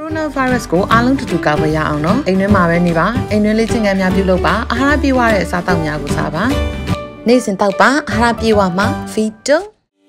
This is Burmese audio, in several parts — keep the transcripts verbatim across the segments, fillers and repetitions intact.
Coronavirus ကိုအားလုံးတူတူကာကွယ်ရအောင်နော်အိမ်ထဲမှာပဲနေပါအိမ်တွင်းလေးချင်းကမ်းများပြုလုပ်ပါအာဟာရပြည့်ဝတဲ့အစားအသောက်များကိုစားပါနေ့စဉ်တောက်ပါအာဟာရပြည့်ဝမှာ Vito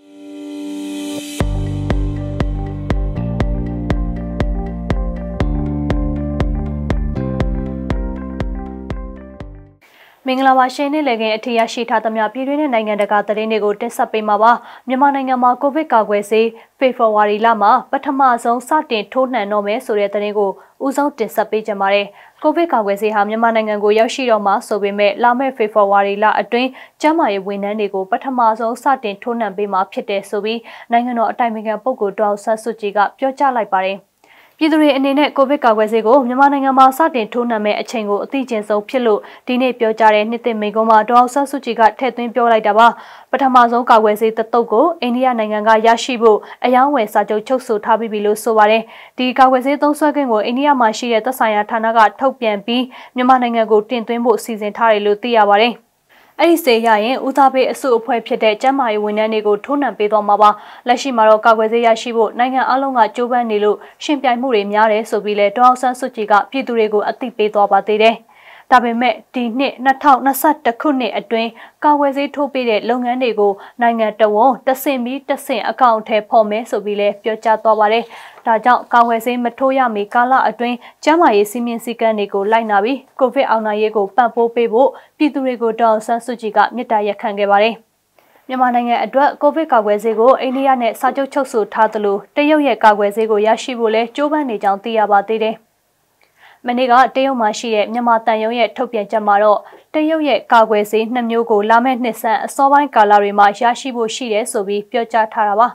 မင်္ဂလာပါရှင်နေ့လည်ခင်းအထရရှိထားသမျှပြည်တွင်းနဲ့နိုင်ငံတကာသတင်းတွေကိုတင်ဆက်ပေးမှာပါမြန်မာနိုင်ငံမှာကိုဗစ်ကာကွယ်ဆေးဖေဖော်ဝါရီလမှာပထမဆုံးစတင်ထိုးနှံတော့မယ်ဆိုတဲ့သတင်းကိုဦးဆုံးတင်ဆက်ပေးကြပါမယ်ကိုဗစ်ကာကွယ်ဆေးဟာမြန်မာနိုင်ငံကိုရောက်ရှိတော့မှာဆိုပေမဲ့လာမယ့်ဖေဖော်ဝါရီလအတွင်းကျန်းမာရေးဝန်ထမ်းတွေကိုပထမဆုံးစတင်ထိုးနှံပေးမှာဖြစ်တယ်ဆိုပြီးနိုင်ငံတော်အတိုင်ပင်ခံပုဂ္ဂိုလ်ဒေါက်တာဆတ်ကြီးကပြောကြားလိုက်ပါတယ်ပြည်သူတွေအနေနဲ့ကိုဗစ်ကာကွယ်ဆေးကိုမြန်မာနိုင်ငံမှာစတင်ထိုးနှံမဲ့အချိန်ကိုအသိကျဉ်ဆုံးဖြစ်လို့ဒီနေ့ပြောကြားတဲ့နှစ်သစ်မိန့်ခွန်းမှာဒေါက်တာဆတ်ကြီးကထည့်သွင်းပြောလိုက်တာပါပထမဆုံးကာကွယ်ဆေးတစ်တုပ်ကိုအိန္ဒိယနိုင်ငံကရရှိဖို့အယောင်းဝယ်စာချုပ်ချုပ်ဆိုထားပြီးပြီလို့ဆိုပါတယ်ဒီကာကွယ်ဆေးသုံးစွဲခွင့်ကိုအိန္ဒိယမှာရှိတဲ့သက်ဆိုင်ရာဌာနကထုတ်ပြန်ပြီးမြန်မာနိုင်ငံကိုတင်သွင်းဖို့စီစဉ်ထားတယ်လို့သိရပါတယ်အဲ့ဒီဆေးရရင်ဦးစားပေးအစုအဖွဲ့ဖြစ်တဲ့ကျန်းမာရေးဝန်ထမ်းတွေကိုထိုးနှံပေးသွားမှာပါလက်ရှိမှာတော့ကာကွယ်ဆေးရရှိဖို့နိုင်ငံအလုံးကကြိုးပမ်းနေလို့ရှင်ပြိုင်မှုတွေများတယ်ဆိုပြီးလဲဒေါအောင်ဆန်းစုကြည်ကပြည်သူတွေကိုအသိပေးသွားပါသေးတယ်ဒါပေမဲ့ဒီနှစ်နှစ်ထောင်နှစ်ဆတစ်ခုနှစ်အတွင်းကာဝယ်ဆေးထိုးပေးတဲ့လုပ်ငန်းတွေကိုနိုင်ငံတော်ဝန်တဆင့်ပြီးတဆင့်အကောင့်ထဲပေါ်မယ်ဆိုပြီးလဲပြောကြားသွားပါတယ်။ဒါကြောင့်ကာဝယ်ဆေးမထိုးရမီကာလအတွင်းကျန်းမာရေးစီမင်းစည်းကမ်းတွေကိုလိုက်နာပြီးကိုဗစ်အောင်နိုင်ရေးကိုပံ့ပိုးပေးဖို့ပြည်သူတွေကိုဒေါအောင်ဆန်းစုကြည်ကမြစ်တာရက်ခံခဲ့ပါတယ်။မြန်မာနိုင်ငံအတွက်ကိုဗစ်ကာကွယ်ဆေးကိုအိန္ဒိယနဲ့စာချုပ်ချုပ်ဆိုထားသလိုတရုတ်ရဲ့ကာကွယ်ဆေးကိုရရှိဖို့လဲကြိုးပမ်းနေကြောင်းသိရပါသေးတယ်။မနေ့ကတရုတ်မှာရှိတဲ့မြန်မာတန်ယုံရဲ့ထုတ်ပြန်ချက်မှာတော့တရုတ်ရဲ့ကာကွယ်ဆေးနှစ်မျိုးကိုလာမယ့်နှစ်ဆန်းအစောပိုင်းကာလတွေမှာရရှိဖို့ရှိတယ်ဆိုပြီးပြောကြားထားတာပါ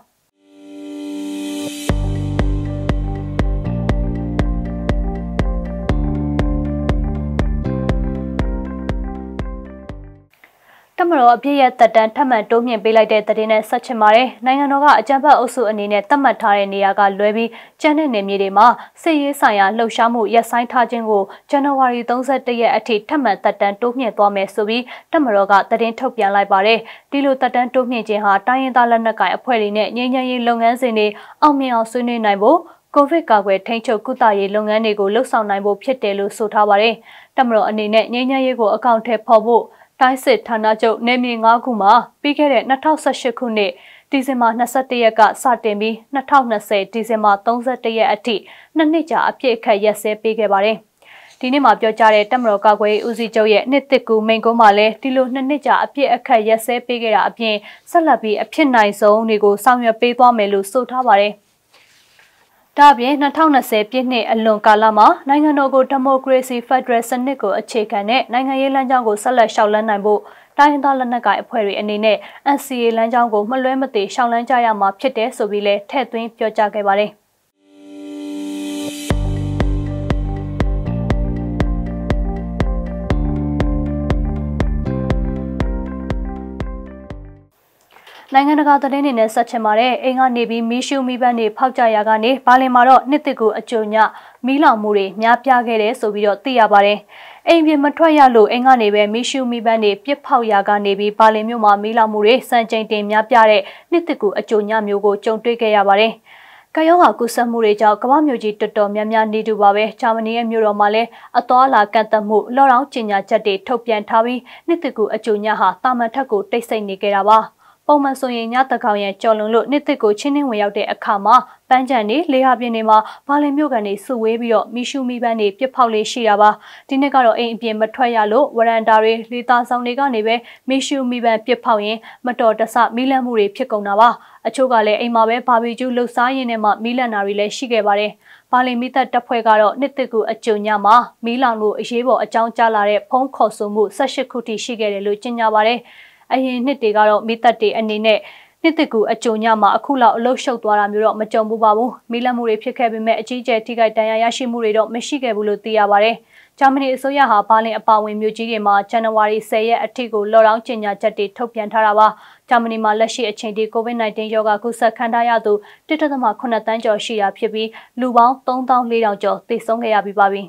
တမတော်အပြည့်ရဲ့တက်တန်းထပ်မံတိုးမြင့်ပေးလိုက်တဲ့သတင်းနဲ့ဆက်ချင်ပါတယ်။နိုင်ငံတော်ကအကြံဖတ်အုပ်စုအနေနဲ့သတ်မှတ်ထားတဲ့နေရာကလွဲပြီးကျန်းတဲ့နယ်မြေတွေမှာစစ်ရေးဆိုင်ရာလှုပ်ရှားမှုရပ်ဆိုင်းထားခြင်းကိုဇန်နဝါရီ၃၁ရက်အထိထပ်မံတက်တန်းတိုးမြင့်သွားမယ်ဆိုပြီးတမတော်ကသတင်းထုတ်ပြန်လိုက်ပါတယ်။ဒီလိုတက်တန်းတိုးမြင့်ခြင်းဟာတိုင်းရင်းသားလက်နက်ကိုင်အဖွဲ့တွေနဲ့ငြိမ်းချမ်းရေးလုပ်ငန်းစဉ်တွေအောင်မြင်အောင်ဆွေးနွေးနိုင်ဖို့ကိုဗစ်ကာကွယ်ထိန်းချုပ်ကုသရေးလုပ်ငန်းတွေကိုလှုပ်ဆောင်နိုင်ဖို့ဖြစ်တယ်လို့ဆိုထားပါတယ်။တမတော်အနေနဲ့ငြိမ်းချမ်းရေးကိုအကောင့်ထဲပေါ်ဖို့တိုင်းစစ်ဌာနချုပ်နေမြေ၅ခုမှာပြီးခဲ့တဲ့၂၀၁၈ခုနှစ်ဒီဇင်ဘာ၂၁ရက်ကစတင်ပြီး၂၀၂၀ဒီဇင်ဘာ၃၁ရက်အထိနှစ်နှစ်ကြာအပြည့်အခက်ရက်စဲပေးခဲ့ပါတယ်။ဒီနေ့မှာပြောကြားတဲ့တမတော်ကာကွယ်ရေးဦးစီးချုပ်ရဲ့နှစ်တစ်ကူမိန့်ခွန်းမှာလည်းဒီလိုနှစ်နှစ်ကြာအပြည့်အခက်ရက်စဲပေးခဲ့တာအပြင်ဆက်လက်ပြီးအဖြစ်နိုင်ဆုံးတွေကိုဆောင်ရွက်ပေးသွားမယ်လို့ဆိုထားပါတယ်။ဒါ့အပြင်၂၀၂၀ပြည့်နှစ်အလွန်ကာလမှာနိုင်ငံတော်ကိုဒီမိုကရေစီဖက်ဒရယ်စနစ်ကိုအခြေခံတဲ့နိုင်ငံရေးလမ်းကြောင်းကိုဆက်လက်ရှောက်လန်းနိုင်ဖို့တိုင်းဒေသလက်နက်ကိုင်အဖွဲ့တွေအနေနဲ့ N C A လမ်းကြောင်းကိုမလွဲမသွေရှောက်လန်းကြရမှာဖြစ်တယ်ဆိုပြီးလဲထည့်သွင်းပြောကြားခဲ့ပါတယ်နိုင်ငံတကာသတင်းတွေနဲ့ဆက်ချင်ပါတယ်အိမ်ကနေပြီးမီးရှူးမီးပန်းတွေဖောက်ကြရာကနေဘာလင်မှာတော့နှစ်တစ်ကူအကြိုညမီးလောင်မှုတွေများပြားခဲ့တယ်ဆိုပြီးတော့သိရပါတယ်အိမ်ပြင်မထွက်ရလို့အိမ်ကနေပဲမီးရှူးမီးပန်းတွေပြစ်ဖောက်ရာကနေပြီးဘာလင်မြို့မှာမီးလောင်မှုတွေစံချိန်တင်များပြားတဲ့နှစ်တစ်ကူအကြိုညမျိုးကိုကြုံတွေ့ခဲ့ရပါတယ်ကယောဂါကူးစက်မှုတွေကြောင့်ကမ္ဘာမျိုးကြီးတော်တော်များများနေတူပါပဲဂျာမနီရဲ့မြို့တော်မှာလည်းအသွားအလာကန့်သတ်မှုလော့ဒေါင်းကြေညာချက်တွေထုတ်ပြန်ထားပြီးနှစ်တစ်ကူအကြိုညဟာတာမန်ထက်ကိုတိတ်ဆိတ်နေကြတာပါပုံမှန်ဆိုရင်ညတကောင်ရံကြော်လွန်လို့နှစ်သစ်ကိုချင်းနှင်းဝင်ရောက်တဲ့အခါမှာပန်းချံနေလေဟာပြင်းနေမှာဘာလင်မြို့ကန်နေစုဝေးပြီးတော့မီရှူမီပန်းနေပြစ်ဖောက်လေးရှိတာပါဒီနေ့ကတော့အိမ်အပြင်မထွက်ရလို့ဝရန်တာတွေလေသာဆောင်တွေကနေပဲမီရှူမီပန်းပြစ်ဖောက်ရင်မတော်တဆမီးလန့်မှုတွေဖြစ်ကုန်တာပါအချို့ကလည်းအိမ်မှာပဲဘာဘီကျူးလှုပ်ရှားရင်းနဲ့မှမီးလန့်တာတွေလည်းရှိခဲ့ပါတယ်ဘာလင်မီသက်တပ်ဖွဲ့ကတော့နှစ်သစ်ကူအကြိုညမှာမီးလောင်လို့အရေးပေါ်အကြောင်းကြားလာတဲ့ဖုံးခေါ်ဆိုမှု၁၈ခုထိရှိခဲ့တယ်လို့ကြေညာပါတယ်အရင်နှစ်တွေကတော့မိသက်တွေအနေနဲ့နှစ်တစ်ကူအကြိုညမှာအခုလောက်အလုရှုပ်သွားတာမျိုးတော့မကြုံဘူးပါဘူးမီးလန့်မှုတွေဖြစ်ခဲ့ပေမဲ့အကြီးအကျယ်ထိခိုက်ဒဏ်ရာရရှိမှုတွေတော့မရှိခဲ့ဘူးလို့သိရပါတယ်ဂျာမနီအစိုးရဟာဘာလင်အပါဝင်မြို့ကြီးတွေမှာဇန်နဝါရီ၁၀ရက်အထိကိုလော့ဒေါင်းကြေညာချက်တွေထုတ်ပြန်ထားတာပါဂျာမနီမှာလက်ရှိအချိန်ထိ ကိုဗစ်၁၉ ရောဂါကူးစက်ခံထားရသူတစ်ဒသမ၇တန်းကျော်ရှိတာဖြစ်ပြီးလူပေါင်း၃သောင်း၄ထောင်ကျော်သေဆုံးခဲ့ရပြီးပါပြီ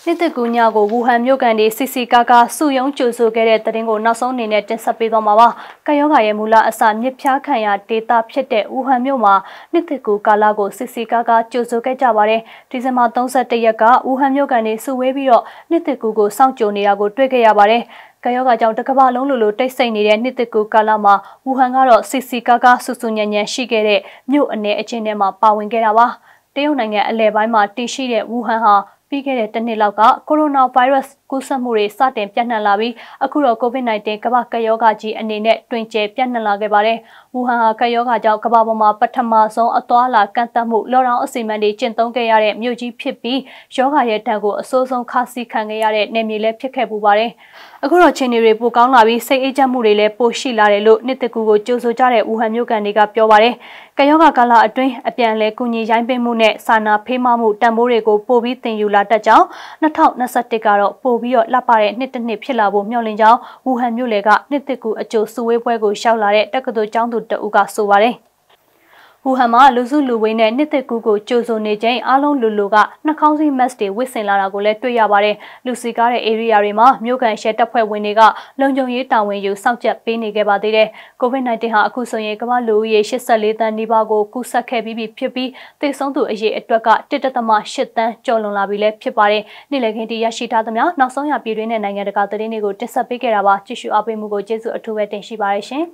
နှစ်သက်ကူညကိုဝူဟန်မြို့ကန်ဒီစီစီကာကာစုယုံကြိုဆိုခဲ့တဲ့တရင်ကိုနောက်ဆုံးအနေနဲ့တင်ဆက်ပေးသွားမှာပါ။ကယောဂါရဲ့မူလအစမြစ်ဖျားခံရဒေတာဖြစ်တဲ့ဝူဟန်မြို့မှာနှစ်သက်ကူကာလာကိုစီစီကာကာကြိုဆိုခဲ့ကြပါတယ်။ဒီဇင်ဘာ၃၁ရက်ကဝူဟန်မြို့ကန်ဒီစုဝေးပြီးတော့နှစ်သက်ကူကိုစောင့်ကြိုနေတာကိုတွေ့ခဲ့ရပါတယ်။ကယောဂါကြောင့်တကမ္ဘာလုံးလိုလိုတိတ်ဆိတ်နေတဲ့နှစ်သက်ကူကာလာမှာဝူဟန်ကတော့စီစီကာကာဆူဆူညံ့ညံ့ရှိခဲ့တဲ့မြို့အနေအချင်းထဲမှာပါဝင်ခဲ့တာပါ။တရုတ်နိုင်ငံအလဲပိုင်းမှာတည်ရှိတဲ့ဝူဟန်ဟာပြီးခဲ့တဲ့တစ်နှစ်လောက်ကကိုရိုနာဗိုင်းရပ်စ်ကူးစက်မှုတွေစတင်ပြန့်နှံ့လာပြီးအခုတော့ ကိုဗစ် 19 ကမ္ဘာကပ်ရောဂါကြီးအနေနဲ့တွင်ကျယ်ပြန့်နှံ့လာခဲ့ပါတယ်။ဝူဟန်ဟာကပ်ရောဂါကြောင့်ကမ္ဘာပေါ်မှာပထမဆုံးအသွားအလာကန့်သတ်မှုလော့ဒေါင်းအစီအမံတွေကျင့်သုံးခဲ့ရတဲ့မြို့ကြီးဖြစ်ပြီးရောဂါရဲ့ဒဏ်ကိုအဆိုးဆုံးခါးစီးခံခဲ့ရတဲ့နယ်မြေလည်းဖြစ်ခဲ့ပူပါတယ်။အခုတော့ချင်းတွေပိုကောင်းလာပြီးစိတ်အေးချမ်းမှုတွေလည်းပိုရှိလာတယ်လို့နှစ်သက်ကူကိုကြိုဆိုကြတဲ့ဝူဟန်မြို့ကန်တွေကပြောပါတယ်။ကပ်ရောဂါကာလအတွင်းအပြန်အလှန်ကူညီရိုင်းပင်းမှုနဲ့စာနာဖေးမမှုတန်ဖိုးတွေကိုပိုပြီးသင်ယူလာတတ်ကြောင်း၂၀၂၁ကတော့ပိုပြီးတော့လှပတဲ့နှစ်တစ်နှစ်ဖြစ်လာဖို့မျှော်လင့်ကြောင်းဝူဟန်မြို့လေကနှစ်သက်ကူအကျိုးစုဝေးပွဲကိုရှောက်လာတဲ့တက္ကသိုလ်ကျောင်းသူတဦးကဆိုပါတယ်ဝူဟန်မှာလူစုလူဝေးနဲ့နှစ်သက်ကူကိုကြိုဆိုနေချိန်အားလုံးလူလူကနှာခေါင်းစည်း mask တွေဝတ်ဆင်လာတာကိုလည်းတွေ့ရပါတယ်လူစီကားတဲ့ area တွေမှာမြို့ကန်ရှယ်တပ်ဖွဲ့ဝင်တွေကလုံခြုံရေးတာဝန်ယူစောင့်ကြပ်ပေးနေခဲ့ပါသေးတယ်ကိုဗစ် 19 ဟာအခုဆိုရင်ကမ္ဘာလူဦးရေ၈၄တန်းနီးပါးကိုကူးစက်ခဲ့ပြီးဖြစ်ပြီးသေဆုံးသူအရေအတွက်ကတစ်ဒသမ ၈တန်းကျော်လွန်လာပြီလည်းဖြစ်ပါတယ်နေ့လည်ခင်းတီရရှိထားသမျှနောက်ဆုံးရပြည်တွင်းနဲ့နိုင်ငံတကာသတင်းတွေကိုတင်ဆက်ပေးခဲ့တာပါကြည့်ရှုအားပေးမှုကိုကျေးဇူးအထူးပဲတင်ရှိပါတယ်ရှင်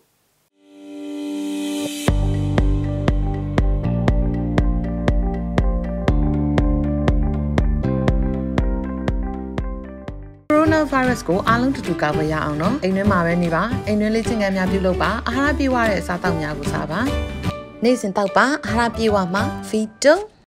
ကိုရိုနာဗိုင်းရပ်စ်ကိုအားလုံးတူတူကာကွယ်ရအောင်နော်အိမ်ထဲမှာပဲနေပါအိမ်တွင်းလေးချင်းငယ်များပြုလုပ်ပါအာဟာရပြည့်ဝတဲ့အစားအသောက်များကိုစားပါနေ့စဉ်တောက်ပါအာဟာရပြည့်ဝမှာဗီတို